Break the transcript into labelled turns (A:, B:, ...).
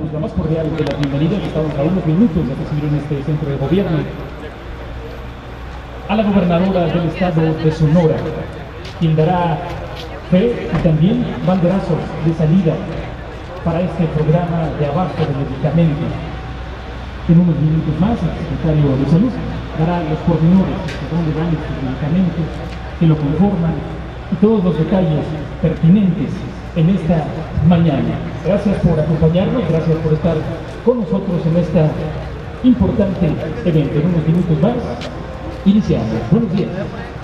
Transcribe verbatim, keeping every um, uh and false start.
A: damos la más cordial de las bienvenidas. Estamos a unos minutos de recibir en este centro de gobierno a la gobernadora del estado de Sonora, quien dará fe y también banderazos de salida para este programa de abasto de medicamentos. En unos minutos más, el secretario de Salud dará los pormenores de dónde van estos medicamentos, que lo conforman y todos los detalles pertinentes en esta mañana. Gracias por acompañarnos, gracias por estar con nosotros en esta importante evento. En unos minutos más, iniciamos. Buenos días.